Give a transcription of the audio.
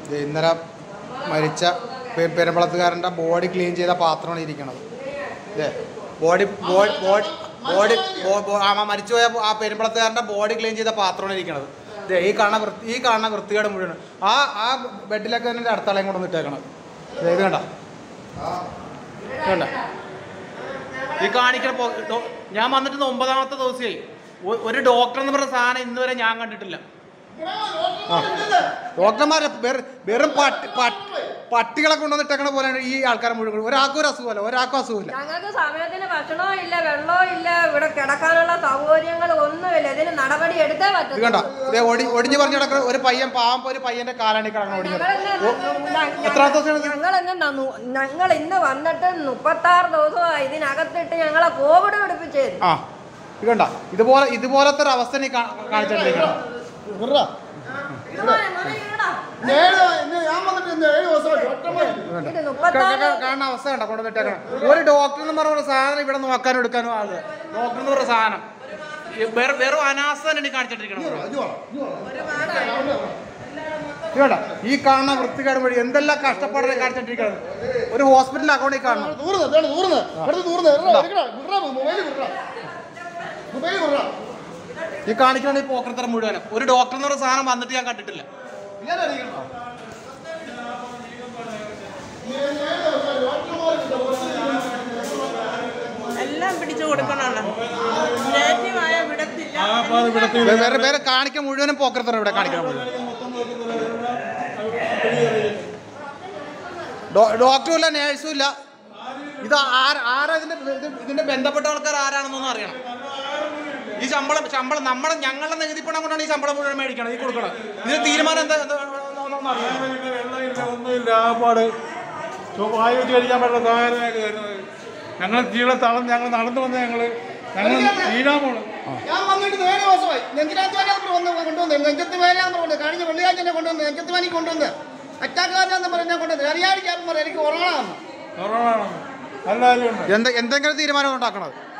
ഇന്നലെ മരിച്ച പെരുമ്പളത്തുകാരൻ്റെ body clean ചെയ്ത പാത്രമാണ് ഇരിക്കുന്നത്. അല്ലേ, മരിച്ചുപോയ ആ പെരുമ്പളത്തുകാരൻ്റെ ബോഡി ക്ലീൻ ചെയ്ത പാത്രമാണ് ഇരിക്കുന്നത്. ഈ കാണുന്ന വൃത്തികേട് മുഴുവൻ ആ ബെഡിലൊക്കെ തന്നെ അടുത്താളെയും കൊണ്ടു ഇട്ടേക്കണം. ഇത് കണ്ട ഈ കാണിക്കണ ഞാൻ വന്നിട്ട് 9ാമത്തെ ദിവസമായി. ഒരു ഡോക്ടർ എന്ന് പറഞ്ഞ സാധനം ഇന്ന് വരെ ഞാൻ കണ്ടിട്ടില്ല. ഡോക്ടർമാരെ വെറും പട്ടികളെ കൊണ്ടുവന്നിട്ടേക്കണ പോലെയാണ് ഈ ആൾക്കാരെ മുഴുവൻ. ഒരാൾക്കും ഒരു അസുഖമല്ല, ഒരാൾക്കും അസുഖമില്ല. ഞങ്ങൾക്ക് സമയത്തിന് ഭക്ഷണവും ഇല്ല, വെള്ളവും ഇല്ല, ഇവിടെ കിടക്കാനുള്ള സൗകര്യങ്ങൾ ഒന്നുമില്ല. ഇതിന് നടപടി എടുത്തേ പറ്റും. കണ്ട ഒടിഞ്ഞു പറഞ്ഞു കിടക്കുന്ന ഒരു പയ്യൻ, പാവം ഒരു പയ്യന്റെ കാലാണ് കിടക്കണം ഒടിഞ്ഞത്. ഞങ്ങൾ ഇന്ന് വന്നിട്ട് 36 ദിവസമായി ഇതിനകത്തിട്ട് ഞങ്ങളെ കോവിഡ് പിടിപ്പിച്ചത്. ഇത് കണ്ട ഇതുപോലത്തെ ഒരു അവസ്ഥ നീ കാണിച്ചിട്ടിരിക്കണം. കാണുന്ന അവസ്ഥ കണ്ട കൊണ്ടുവന്നിട്ടേക്കണം. ഒരു ഡോക്ടർ എന്ന് പറഞ്ഞ സാധനം ഇവിടെ നോക്കാനും എടുക്കാനും ആള്. ഡോക്ടർ എന്ന് പറഞ്ഞ സാധനം വെറും അനാസ്ഥ തന്നെ കാണിച്ചിട്ടിരിക്കണം. ഈ കാണുന്ന വൃത്തികേട് വഴി എന്തെല്ലാം കഷ്ടപ്പാടാണ് കാണിച്ചിട്ടിരിക്കുന്നത്. ഒരു ഹോസ്പിറ്റൽ അക്കൗണ്ടിൽ കാണണം. ഈ കാണിക്കണം ഈ പോക്കർത്തരം മുഴുവനും. ഒരു ഡോക്ടർ എന്ന് പറഞ്ഞ സാധനം വന്നിട്ട് ഞാൻ കണ്ടിട്ടില്ല. എല്ലാം പിടിച്ചു കൊടുക്കണമല്ലോ. വേറെ കാണിക്കാൻ മുഴുവനും പോക്കർത്തരം ഇവിടെ കാണിക്കണം മുഴുവൻ. ഡോക്ടറും ഇല്ല, നേഴ്സും ഇല്ല. ഇത് ആരാ ഇതിന്റെ ബന്ധപ്പെട്ട ആൾക്കാർ ആരാണെന്നൊന്നും അറിയണം. ഈ ശമ്പളം ഞങ്ങളുടെ നികുതി പണം കൊണ്ടാണ് ഈ ശമ്പളം മുഴുവൻ മേടിക്കണം, ഈ കൊടുക്കണം. ഇതിന് തീരുമാനം എന്താ ഒന്നുമില്ല. ആപ്പാട് വായുവിച്ച് കഴിക്കാൻ പറ്റുന്ന സഹായമായിട്ട് വരുന്നത്. ഞങ്ങൾ ജീവിതത്തളം ഞങ്ങൾ നടന്നു വന്ന് ഞങ്ങൾ തീരാമോള്. ഞാൻ വന്നിട്ട് 7 ദിവസമായി. നെഞ്ചിനകത്ത് കൊണ്ടുവന്ന് നെഞ്ചത്ത് വേലാന്ന് പറഞ്ഞു. കഴിഞ്ഞ വെള്ളിയാഴ്ച എന്നെ കൊണ്ടുവന്ന് നെഞ്ചത്ത് വേനി കൊണ്ടുവന്ന് അറ്റാക്കാന്ന് പറഞ്ഞ് ഞാൻ കൊണ്ടുവന്ന് അറിയാടിക്കാൻ പറഞ്ഞു. എനിക്ക് കൊറോണ കൊറോണ എല്ലാവരും എന്തെങ്കിലും തീരുമാനം ഉണ്ടാക്കണത്.